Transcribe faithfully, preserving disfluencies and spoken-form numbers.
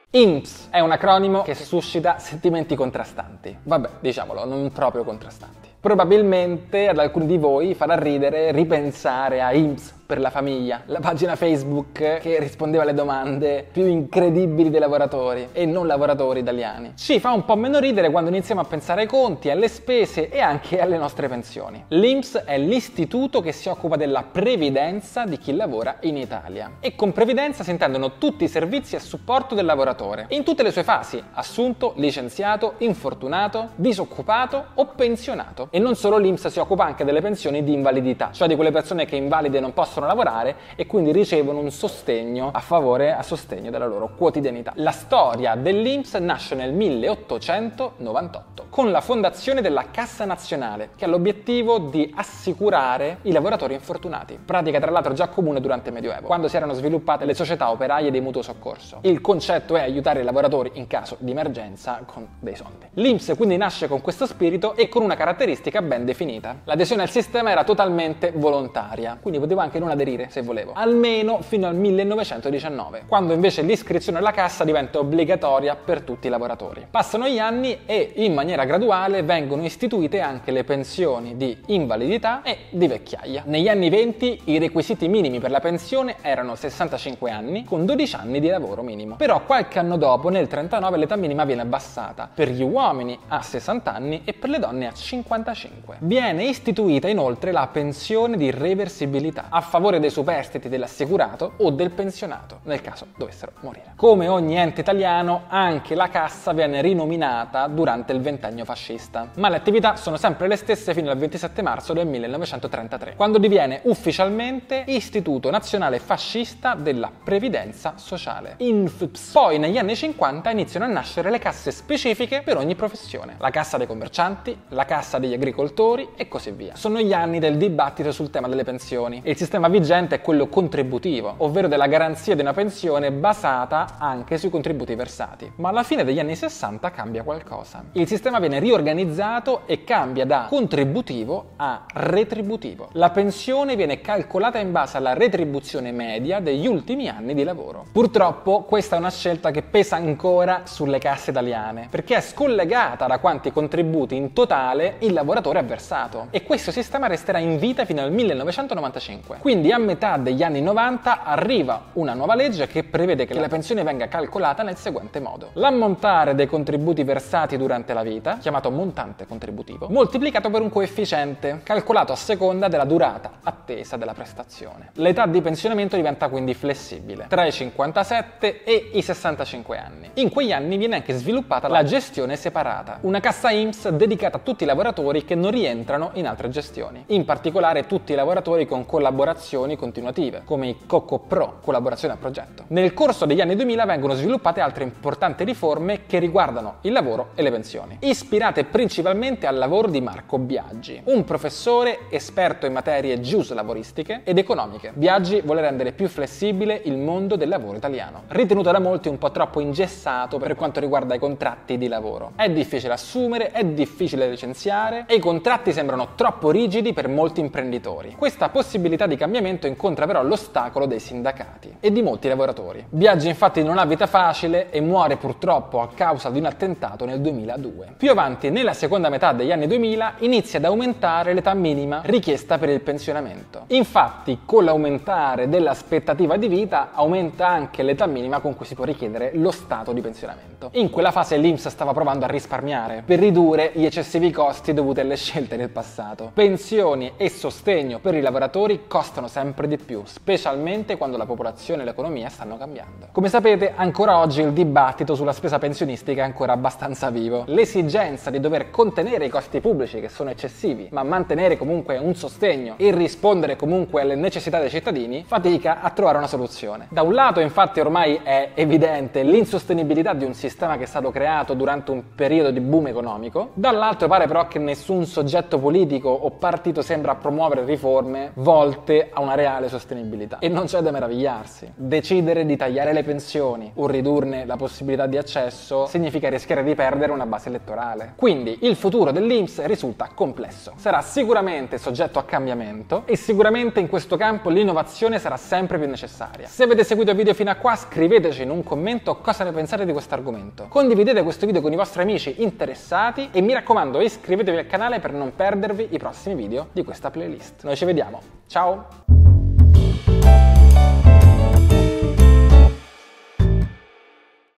I N P S è un acronimo che suscita sentimenti contrastanti. Vabbè, diciamolo, non proprio contrastanti. Probabilmente ad alcuni di voi farà ridere ripensare a I N P S per la famiglia, la pagina Facebook che rispondeva alle domande più incredibili dei lavoratori e non lavoratori italiani. Ci fa un po' meno ridere quando iniziamo a pensare ai conti, alle spese e anche alle nostre pensioni. L'I N P S è l'istituto che si occupa della previdenza di chi lavora in Italia. E con previdenza si intendono tutti i servizi a supporto del lavoratore, in tutte le sue fasi: assunto, licenziato, infortunato, disoccupato o pensionato. E non solo, l'I N P S si occupa anche delle pensioni di invalidità, cioè di quelle persone che invalide non possono lavorare e quindi ricevono un sostegno a favore, a sostegno della loro quotidianità. La storia dell'I N P S nasce nel milleottocentonovantotto con la fondazione della Cassa Nazionale, che ha l'obiettivo di assicurare i lavoratori infortunati, pratica tra l'altro già comune durante il Medioevo, quando si erano sviluppate le società operaie dei mutuo soccorso. Il concetto è aiutare i lavoratori in caso di emergenza con dei soldi. L'I N P S quindi nasce con questo spirito e con una caratteristica ben definita: l'adesione al sistema era totalmente volontaria, quindi potevo anche non aderire se volevo, almeno fino al millenovecentodiciannove, quando invece l'iscrizione alla cassa diventa obbligatoria per tutti i lavoratori. Passano gli anni e in maniera graduale vengono istituite anche le pensioni di invalidità e di vecchiaia. Negli anni venti i requisiti minimi per la pensione erano sessantacinque anni con dodici anni di lavoro minimo, però qualche anno dopo, nel trentanove, l'età minima viene abbassata per gli uomini a sessanta anni e per le donne a cinquantacinque. Viene istituita inoltre la pensione di reversibilità a favore dei superstiti dell'assicurato o del pensionato, nel caso dovessero morire. Come ogni ente italiano, anche la Cassa viene rinominata durante il ventennio fascista, ma le attività sono sempre le stesse fino al ventisette marzo del millenovecentotrentatré, quando diviene ufficialmente Istituto Nazionale Fascista della Previdenza Sociale, I N F P S. Poi negli anni cinquanta iniziano a nascere le casse specifiche per ogni professione: la Cassa dei commercianti, la Cassa degli agricoltori e così via. Sono gli anni del dibattito sul tema delle pensioni e il sistema vigente è quello contributivo, ovvero della garanzia di una pensione basata anche sui contributi versati. Ma alla fine degli anni sessanta cambia qualcosa. Il sistema viene riorganizzato e cambia da contributivo a retributivo. La pensione viene calcolata in base alla retribuzione media degli ultimi anni di lavoro. Purtroppo questa è una scelta che pesa ancora sulle casse italiane, perché è scollegata da quanti contributi in totale il lavoratore ha versato, e questo sistema resterà in vita fino al millenovecentonovantacinque. Quindi a metà degli anni novanta arriva una nuova legge che prevede che la pensione venga calcolata nel seguente modo: l'ammontare dei contributi versati durante la vita, chiamato montante contributivo, moltiplicato per un coefficiente calcolato a seconda della durata attesa della prestazione. L'età di pensionamento diventa quindi flessibile, tra i cinquantasette e i sessantacinque anni. In quegli anni viene anche sviluppata la gestione separata, una cassa I N P S dedicata a tutti i lavoratori che non rientrano in altre gestioni, in particolare tutti i lavoratori con collaborazioni continuative, come i Coco Pro, collaborazione a progetto. Nel corso degli anni duemila vengono sviluppate altre importanti riforme che riguardano il lavoro e le pensioni, ispirate principalmente al lavoro di Marco Biagi, un professore esperto in materie giuslavoristiche ed economiche. Biagi vuole rendere più flessibile il mondo del lavoro italiano, ritenuto da molti un po' troppo ingessato per quanto riguarda i contratti di lavoro. È difficile assumere, è difficile licenziare e i contratti sembrano troppo rigidi per molti imprenditori. Questa possibilità di cambiamento incontra però l'ostacolo dei sindacati e di molti lavoratori. Biagi infatti non ha vita facile e muore purtroppo a causa di un attentato nel duemiladue. Più avanti, nella seconda metà degli anni duemila, inizia ad aumentare l'età minima richiesta per il pensionamento. Infatti, con l'aumentare dell'aspettativa di vita aumenta anche l'età minima con cui si può richiedere lo stato di pensionamento. In quella fase l'I N P S stava provando a risparmiare per ridurre gli eccessivi costi dovuti alle scelte del passato. Pensioni e sostegno per i lavoratori costano sempre di più, specialmente quando la popolazione e l'economia stanno cambiando. Come sapete, ancora oggi il dibattito sulla spesa pensionistica è ancora abbastanza vivo. L'esigenza di dover contenere i costi pubblici, che sono eccessivi, ma mantenere comunque un sostegno e rispondere comunque alle necessità dei cittadini, fatica a trovare una soluzione. Da un lato, infatti, ormai è evidente l'insostenibilità di un sistema che è stato creato durante un periodo di boom economico, dall'altro pare però che nessun soggetto politico o partito sembra promuovere riforme volte a una reale sostenibilità. E non c'è da meravigliarsi. Decidere di tagliare le pensioni o ridurne la possibilità di accesso significa rischiare di perdere una base elettorale. fondamentale. Quindi il futuro dell'I N P S risulta complesso. Sarà sicuramente soggetto a cambiamento e sicuramente in questo campo l'innovazione sarà sempre più necessaria. Se avete seguito il video fino a qua, scriveteci in un commento cosa ne pensate di questo argomento. Condividete questo video con i vostri amici interessati e mi raccomando iscrivetevi al canale per non perdervi i prossimi video di questa playlist. Noi ci vediamo, ciao!